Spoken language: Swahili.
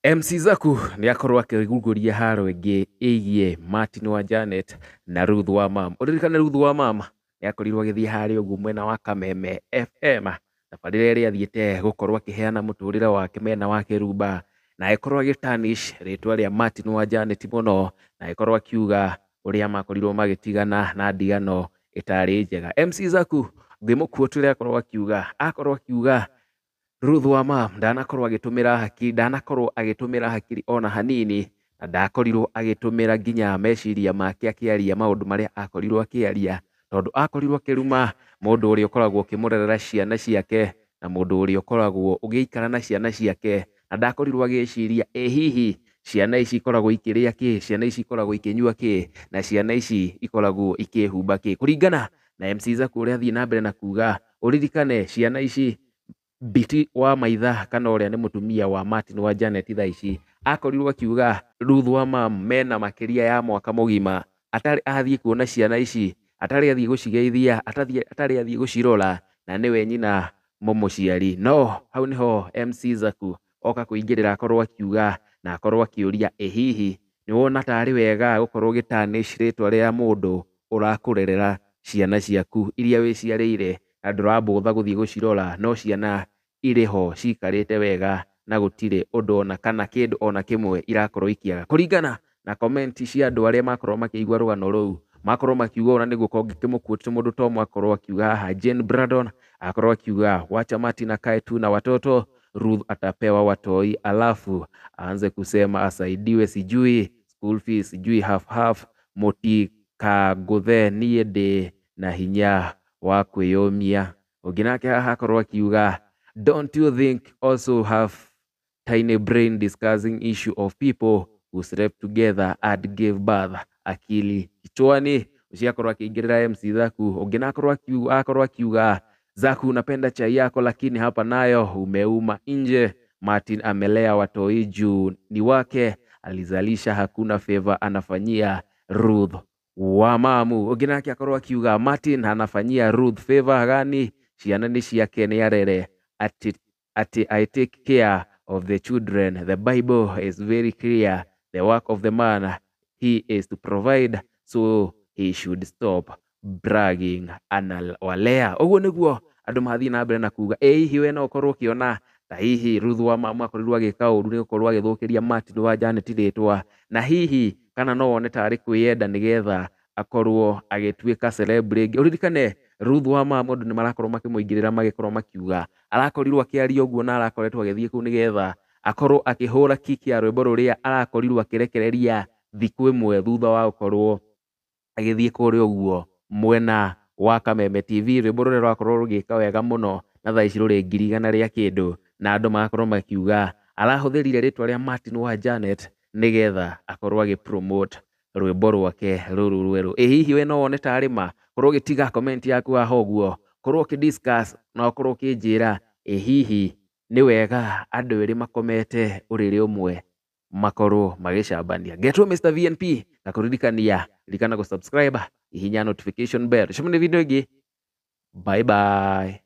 MC Zaku nĩ akorwo akĩgugũria haro ĩngĩ ĩgiĩ Martin wa Janet na Ruth wa Mama. Ũririkane Ruth wa Mama nĩ akorirwo agĩthiĩ harĩa ũguo mwena wa Kameme FM, tabarĩra ĩrĩa athiĩte gũkorwo akĩheana mũtũrĩre wake mena wa Kĩrumba, na agĩkorwo agĩ tarnish rĩtwa rĩa Martin wa Janet mũno, na agĩkorwo akiuga ũrĩa makorirwo magĩtigana na ndigano ĩtarĩ njega. MC Zaku ngĩmũ quote ũrĩa akorwo akiuga Ruth wa Mama ndanakorwo agĩtũmĩra hakiri ona hanini, na ndakorirwo agĩtũmĩra nginya meciria make akĩaria maũndũ marĩa akorirwo akĩaria, tondũ akorirwo akĩruma mũndũ ũrĩa ũkoragwo ũkĩmũrerera ciana ciake, na mũndũ ũrĩa ũkoragwo ũgĩikara na ciana ciake, na ndakorirwo agĩciria hihi ciana ici ikoragwo ikĩrĩa kĩ, ciana ici ikoragwo ikĩnyua kĩ, na ciana ici ikoragwo ikĩhumba kĩ. Kũringana na MC Zaku ũrĩa athiĩ na mbere na kuga, ũririkane ciana ici Biti wa Maitha kana ũrĩa nĩ mũtumia wa Martin wa Janet thaa ici, akorirwo akiuga Ruth wa Mama mena makĩria ya mwaka mũgima atarĩ athiĩ kuona ciana ici, atarĩ athiĩ gũcigeithia, atarĩ athiĩ gũcirora, na nĩwe nyina mũmũciari. No hau nĩho MC Zaku oka kũingĩrĩra akorwo akiuga na akorwo akĩũria hihi nĩwona tarĩ wega gũkorwo ũgĩ tarnish rĩtwa rĩa mũndũ ũrakũrerera ciana ciaku iria wĩciarĩire, na ndũrambũtha gũthiĩ gũcirora, no ciana irĩ ho cikarĩte wega na gũtirĩ ũndũ ona kana kĩndũ ona kĩmwe irakorwo ikĩaga. Kũringana na comment cia andũ arĩa makorwo makĩigua rũgano rũu, makorwo makiuga ona nĩguo ngĩmũ quote mũndũ ta ũmwe akorwo akiuga haha, Jane Brandon akorwo akiuga wacha Martin akae tu na watoto, Ruth atapewa watoi alafu aanze kusema asaidiwe sijui school fees sijui half mũtikangũthe niĩ ndĩ na hinya wa kwĩyũmia. Ũngĩ nake haha akorwo akiuga don't you think also have tiny brain discussing issue of people who slept together and gave birth, akili kichwani. Ucio akorwo akĩingĩrĩra MC Zaku. Ũngĩ na akorwo akiuga Zaku napenda chai yako lakini hapa nayo umeuma nje. Martin amelea watoi juu ni wake, alizalisha hakuna favor anafanyia Ruth wa Mamu. Ũngĩ nake akorwo akiuga Martin anafanyia Ruth favor gani? Ciana nĩ ciake nĩ arere, ati I take care of the children. The Bible is very clear. The work of the man he is to provide, so he should stop bragging. Anawalea. Ũguo nĩguo andũ mathiĩ na mbere na kuga hihi we no ũkorwo ũkĩona ta hihi Ruth wa Mama akorirwo agĩka ũru nĩ gũkorwo agĩthũkĩria Martin wa Janet rĩtwa, na hihi kana no wone tarĩ kwĩyenda nĩgetha akorwo agĩtuĩka celebrity. Ũririkane Ruth wa Mama mũndũ nĩ marakorwo makĩmũingĩrĩra magĩkorwo makiuga arakorirwo akĩaria ũguo na arakoretwo agĩthiĩ kũu nĩgetha akorwo akĩhũra kiki ya rwĩmbo rũrĩa arakorirwo akĩrekereria thikũ ĩmwe thutha wa gũkorwo agĩthiĩ kũrĩa ũguo mwena wa Kameme TV, rwĩmbo rũrĩa rwakorwo rũgĩka wega mũno na thaa ici rũrĩ ngiri igana rĩa kĩndũ, na andũ magakorwo makiuga arahũthĩrire rĩtwa rĩa Martin wa Janet nĩgetha akorwo agĩ promote rwĩmbo rwake rũrũ rwerũ. Hihi we no wone tarĩ ma? Korwo ũgĩtiga comment yaku haha ũguo, korwo ũkĩ discuss na ũkorwo ũkĩnjĩra hihi nĩ wega andũ erĩ makomete ũrĩrĩ ũmwe makorwo magĩcambania. Getwo Mr VNP na kũririkania ririkana gũ subscribe, hihinya notification bell. Tucemane video ĩngĩ. Bye bye.